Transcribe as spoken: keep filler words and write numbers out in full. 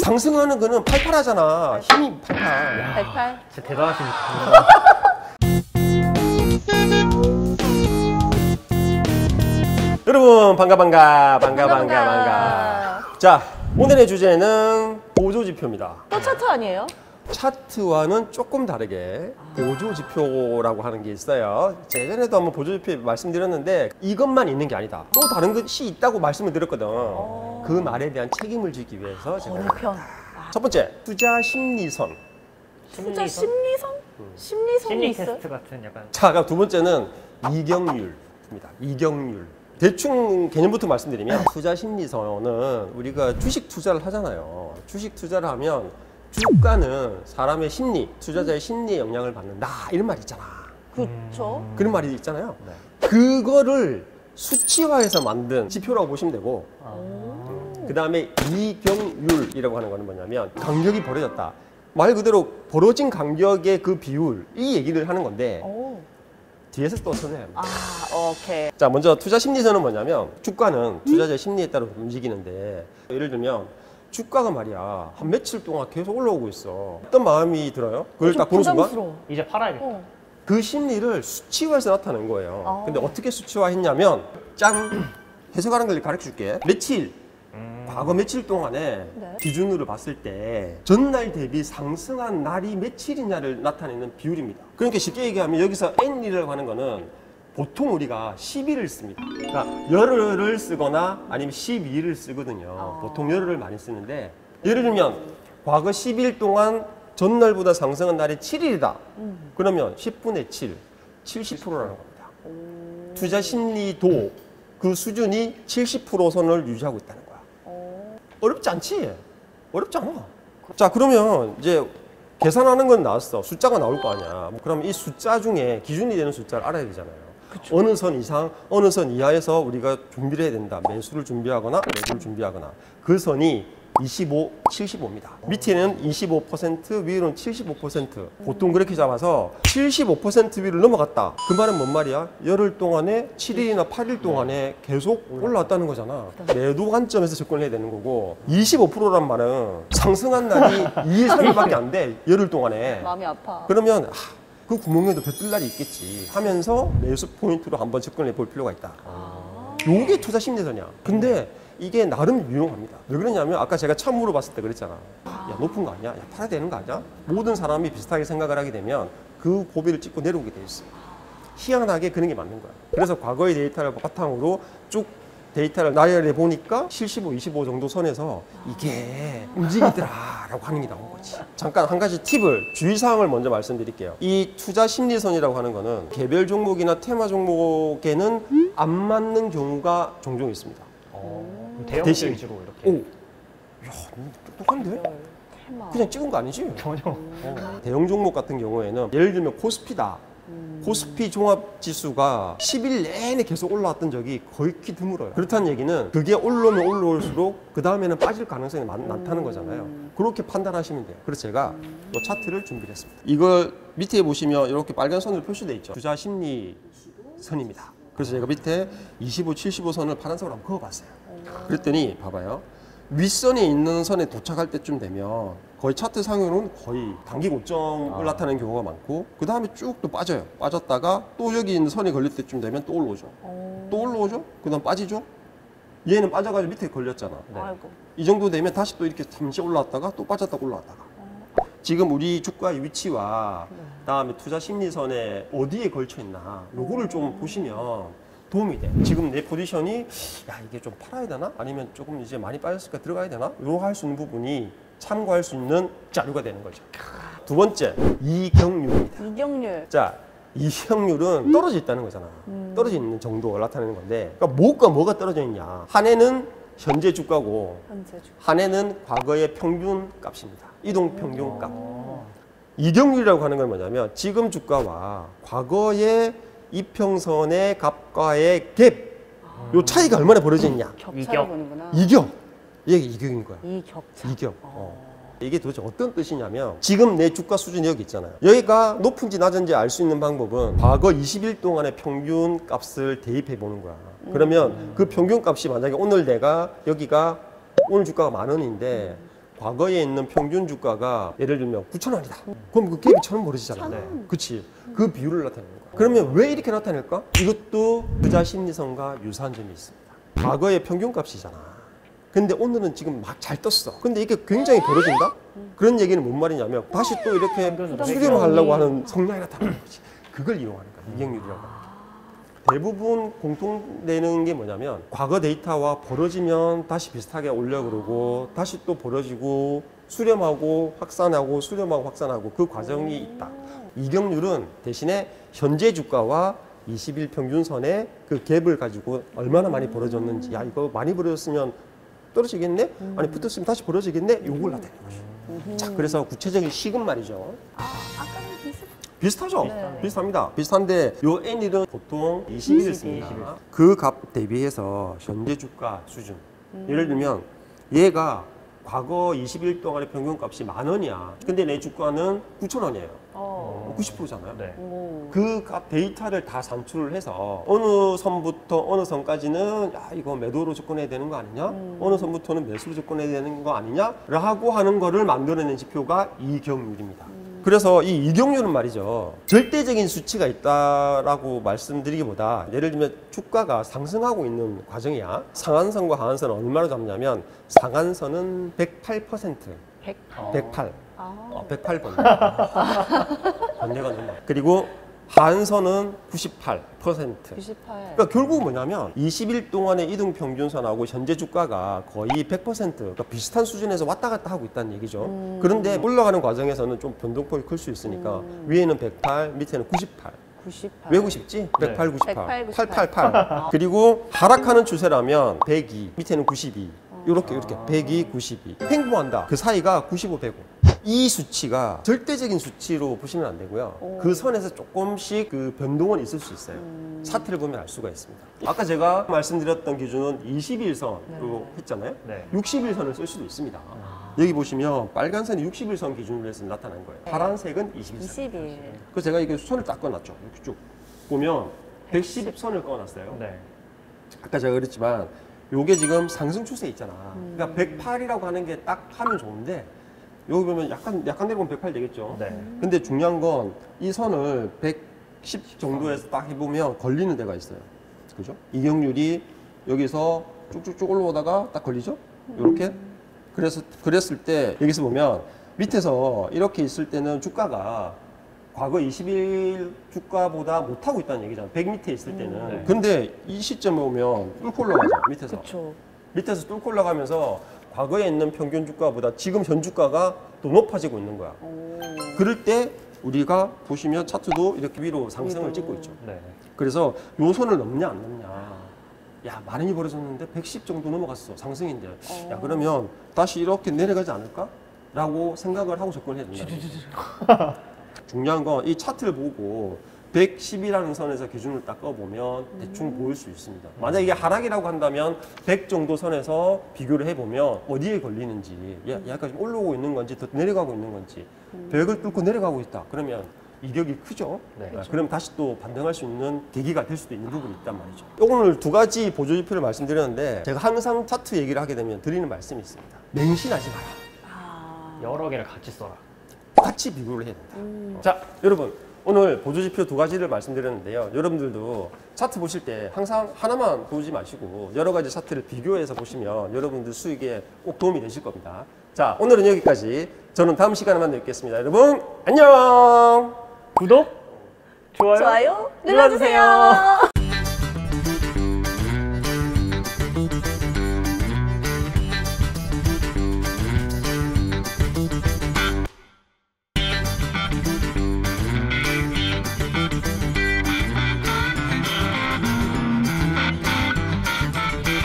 상승하는 거는 팔팔하잖아. 힘이 팔팔. 팔팔. 진짜 대단하십니다. 여러분 반가 반가 반가 반가 반가, 반가. 자, 오늘의 주제는 보조지표입니다. 또 차트 아니에요? 차트와는 조금 다르게 보조지표라고 하는 게 있어요. 예전에도 한번 보조지표 말씀드렸는데 이것만 있는 게 아니다. 또 다른 것이 있다고 말씀을 드렸거든. 그 말에 대한 책임을 지기 위해서 제가 번호편. 첫 번째, 투자 심리선. 투자 심리선? 심리선이 심리 있어요? 테스트 같은 약간. 자, 그럼 두 번째는 이경률입니다. 이경률. 대충 개념부터 말씀드리면 투자 심리선은 우리가 주식 투자를 하잖아요. 주식 투자를 하면 주가는 사람의 심리, 투자자의 심리에 영향을 받는다 이런 말이 있잖아. 그렇죠. 그런 말이 있잖아요. 그거를 수치화해서 만든 지표라고 보시면 되고, 그 다음에 이경률이라고 하는 거는 뭐냐면 간격이 벌어졌다. 말 그대로 벌어진 간격의 그 비율, 이 얘기를 하는 건데 오. 뒤에서 또 설명해야 합니다. 아, 오케이. 자, 먼저 투자 심리선은 뭐냐면 주가는 투자자의 심리에 따라 움직이는데, 예를 들면 주가가 말이야 한 며칠 동안 계속 올라오고 있어. 어떤 마음이 들어요? 그걸 딱 보는 순간 부담스러워. 이제 팔아야겠다. 어. 그 심리를 수치화해서 나타낸 거예요. 아. 근데 어떻게 수치화했냐면 짠! 해석하는 걸 가르쳐 줄게. 며칠, 음. 과거 며칠 동안에 네. 기준으로 봤을 때 전날 대비 상승한 날이 며칠이냐를 나타내는 비율입니다. 그러니까 쉽게 얘기하면 여기서 N이라고 하는 거는 보통 우리가 십 일을 씁니다. 그러니까 열흘을 쓰거나 아니면 십이 일을 쓰거든요. 아. 보통 열흘을 많이 쓰는데, 예를 들면 과거 십 일 동안 전날보다 상승한 날이 칠 일이다. 음. 그러면 십분의 칠, 칠십 퍼센트라는 겁니다. 오. 투자 심리도 그 수준이 칠십 퍼센트 선을 유지하고 있다는 거야. 오. 어렵지 않지? 어렵지 않아. 자, 그러면 이제 계산하는 건 나왔어. 숫자가 나올 거 아니야. 뭐 그럼 이 숫자 중에 기준이 되는 숫자를 알아야 되잖아요. 그쵸. 어느 선 이상, 어느 선 이하에서 우리가 준비를 해야 된다. 매수를 준비하거나 매도를 준비하거나. 그 선이 이십오, 칠십오입니다. 밑에는 이십오 퍼센트, 위로는 칠십오 퍼센트. 보통 그렇게 잡아서 칠십오 퍼센트 위를 넘어갔다. 그 말은 뭔 말이야? 열흘 동안에 칠 일이나 팔 일 동안에 계속 올라왔다는 거잖아. 매도 관점에서 접근을 해야 되는 거고, 이십오 퍼센트란 말은 상승한 날이 이 일, 삼 일밖에 안 돼. 열흘 동안에. 마음이 아파. 그러면 아, 그 구멍에도 볕들 날이 있겠지 하면서 매수 포인트로 한번 접근해 볼 필요가 있다. 요게 투자 심리선이야. 근데 이게 나름 유용합니다. 왜 그러냐면 아까 제가 처음 물어봤을 때 그랬잖아. 야, 높은 거 아니야? 야, 팔아야 되는 거 아니야? 모든 사람이 비슷하게 생각을 하게 되면 그 고비를 찍고 내려오게 돼 있어. 희한하게 그런 게 맞는 거야. 그래서 과거의 데이터를 바탕으로 쭉 데이터를 나열해 보니까 칠십오, 이십오 정도 선에서 이게 움직이더라라고 하는 게 나온 거지. 잠깐 한 가지 팁을, 주의사항을 먼저 말씀드릴게요. 이 투자 심리선이라고 하는 거는 개별 종목이나 테마 종목에는 안 맞는 경우가 종종 있습니다. 어, 대형 대신. 위주로 이렇게. 오, 야, 똑똑한데? 테마. 그냥 찍은 거 아니지? 전혀. 어. 대형 종목 같은 경우에는 예를 들면 코스피다. 음. 코스피 종합지수가 십 일 내내 계속 올라왔던 적이 거의 드물어요. 그렇다는 얘기는 그게 올라오면 올라올수록 그 다음에는 빠질 가능성이 많, 많다는 거잖아요. 그렇게 판단하시면 돼요. 그래서 제가 이 차트를 준비를 했습니다. 이걸 밑에 보시면 이렇게 빨간 선으로 표시되어 있죠. 투자 심리 선입니다. 그래서 제가 밑에 이십오, 칠십오 선을 파란색으로 한번 그어봤어요. 그랬더니 봐봐요. 윗선에 있는 선에 도착할 때쯤 되면 거의 차트 상으로는 거의 단기 고점을 아. 나타내는 경우가 많고, 그 다음에 쭉 또 빠져요. 빠졌다가 또 여기 있는 선이 걸릴 때쯤 되면 또 올라오죠. 오. 또 올라오죠. 그 다음 빠지죠. 얘는 빠져가지고 밑에 걸렸잖아. 네. 아이고. 이 정도 되면 다시 또 이렇게 잠시 올라왔다가 또 빠졌다가 올라왔다가. 지금 우리 주가의 위치와 그다음에 투자 심리선에 어디에 걸쳐 있나 요거를 좀 보시면 도움이 돼. 지금 내 포지션이 야, 이게 좀 팔아야 되나? 아니면 조금 이제 많이 빠졌으니까 들어가야 되나? 요거 할 수 있는 부분이 참고할 수 있는 자료가 되는 거죠. 두 번째, 이경률입니다. 이경률. 자, 이경률은 떨어져 있다는 거잖아. 떨어져 있는 정도를 나타내는 건데, 그러니까 뭐가 뭐가 떨어져 있냐? 한 해는 현재 주가고 현재 주. 한 해는 과거의 평균 값입니다. 이동 평균 값. 어. 이경률이라고 하는 건 뭐냐면 지금 주가와 과거의 이평선의 값과의 갭, 요 차이가 얼마나 벌어져 있냐? 격차를 이격. 보는구나. 이격. 이게 이격인 거야. 이 격차. 이격. 어. 이게 도대체 어떤 뜻이냐면 지금 내 주가 수준이 여기 있잖아요. 여기가 높은지 낮은지 알 수 있는 방법은 과거 이십 일 동안의 평균 값을 대입해 보는 거야. 그러면 그 평균 값이 만약에 오늘 내가 여기가 오늘 주가가 만 원인데 과거에 있는 평균 주가가 예를 들면 구천 원이다. 그럼 그 갭이 천 원 벌어지잖아. 네. 그치? 그 비율을 나타내는 거야. 그러면 왜 이렇게 나타낼까? 이것도 투자 심리성과 유사한 점이 있습니다. 과거의 평균값이잖아. 근데 오늘은 지금 막 잘 떴어. 근데 이게 굉장히 벌어진다? 그런 얘기는 뭔 말이냐면 다시 또 이렇게 수렴을 하려고 하는 성향이 나타나는 거지. 그걸 이용하는 거야. 이경률이라고. 대부분 공통되는 게 뭐냐면 과거 데이터와 벌어지면 다시 비슷하게 올려 그러고 다시 또 벌어지고 수렴하고 확산하고 수렴하고 확산하고 그 과정이 있다. 이경률은 대신에 현재 주가와 이십 일 평균선의 그 갭을 가지고 얼마나 많이 벌어졌는지, 야 이거 많이 벌어졌으면 떨어지겠네? 아니 붙었으면 다시 벌어지겠네? 요걸 나타내는 거죠. 자, 그래서 구체적인 식은 말이죠. 아, 아까랑 비슷. 비슷하죠? 네. 비슷합니다. 비슷한데 요 N일은 보통 이십 일 씁니다. 그 값 대비해서 현재 주가 수준. 예를 들면 얘가 과거 이십 일 동안의 평균값이 만 원이야. 근데 내 주가는 구천 원이에요. 어. 구십 퍼센트잖아요. 네. 오. 그 값 데이터를 다 산출을 해서 어느 선부터 어느 선까지는 야 이거 매도로 접근해야 되는 거 아니냐? 음. 어느 선부터는 매수로 접근해야 되는 거 아니냐? 라고 하는 거를 만들어낸 지표가 이경률입니다. 그래서 이 이경률은 말이죠. 절대적인 수치가 있다라고 말씀드리기보다 예를 들면 주가가 상승하고 있는 과정이야. 상한선과 하한선은 얼마로 잡냐면 상한선은 백팔 퍼센트. 백팔. 백팔. 아. 어, 백팔 번. 번뇌가 너무 많아. 그리고 하한선은 구십팔 퍼센트. 구십팔. 그러니까 결국 뭐냐면 이십 일 동안의 이동 평균선하고 현재 주가가 거의 백 퍼센트 그러니까 비슷한 수준에서 왔다 갔다 하고 있다는 얘기죠. 음. 그런데 올라가는 과정에서는 좀 변동폭이 클 수 있으니까 음. 위에는 백팔, 밑에는 구십팔. 구십팔. 왜 구십지? 백팔, 구십팔. 백팔, 구십팔. 팔팔팔. 그리고 하락하는 추세라면 백이, 밑에는 구십이. 이렇게 이렇게 백이, 구십이. 횡보한다. 그 사이가 구십오, 백오. 이 수치가 절대적인 수치로 보시면 안 되고요. 오. 그 선에서 조금씩 그 변동은 있을 수 있어요. 음. 차트를 보면 알 수가 있습니다. 아까 제가 말씀드렸던 기준은 이십 일 선으로 네. 했잖아요. 네. 육십 일 선을 쓸 수도 있습니다. 여기 보시면 빨간 선이 육십 일 선 기준으로 해서 나타난 거예요. 파란색은 이십 일 선. 이십 일. 그래서 제가 이게 선을 딱 꺼놨죠. 이렇게 쭉 보면 백십 선을 꺼놨어요. 네. 아까 제가 그랬지만 요게 지금 상승 추세 있잖아. 음. 그러니까 백팔이라고 하는 게 딱 하면 좋은데 여기 보면 약간 약간 내려오면 백팔 되겠죠. 네. 근데 중요한 건 이 선을 백십 정도에서 딱 해보면 걸리는 데가 있어요. 그죠? 이경률이 여기서 쭉쭉쭉 올라오다가 딱 걸리죠? 이렇게. 그래서 그랬을 때 여기서 보면 밑에서 이렇게 있을 때는 주가가 과거 이십 일 주가보다 못하고 있다는 얘기잖아. 백 밑에 있을 때는. 음, 네. 근데 이 시점에 오면 뚫고 올라가죠. 밑에서. 그렇죠. 밑에서 뚫고 올라가면서 과거에 있는 평균 주가보다 지금 현 주가가 더 높아지고 있는 거야. 오. 그럴 때 우리가 보시면 차트도 이렇게 위로 상승을 위로. 찍고 있죠. 네. 그래서 요 선을 넘냐 안 넘냐. 야, 많이 벌어졌는데 백십 정도 넘어갔어. 상승인데. 어. 야, 그러면 다시 이렇게 내려가지 않을까? 라고 생각을 하고 접근해야 된다. 중요한 건 이 차트를 보고 백십이라는 선에서 기준을 딱 꺼보면 대충 보일 수 있습니다. 만약 이게 하락이라고 한다면 백 정도 선에서 비교를 해보면 어디에 걸리는지, 야, 약간 좀 올라오고 있는 건지 더 내려가고 있는 건지, 백을 뚫고 내려가고 있다. 그러면 이격이 크죠. 네. 아, 그럼 다시 또 반등할 수 있는 계기가 될 수도 있는 부분이 있단 말이죠. 오늘 두 가지 보조지표를 말씀드렸는데 제가 항상 차트 얘기를 하게 되면 드리는 말씀이 있습니다. 맹신하지 마라. 아. 여러 개를 같이 써라. 같이 비교를 해야 된다. 음. 자, 여러분 오늘 보조지표 두 가지를 말씀드렸는데요. 여러분들도 차트 보실 때 항상 하나만 보지 마시고 여러 가지 차트를 비교해서 보시면 여러분들 수익에 꼭 도움이 되실 겁니다. 자, 오늘은 여기까지. 저는 다음 시간에 만나 뵙겠습니다. 여러분 안녕. 구독, 좋아요, 좋아요 눌러주세요.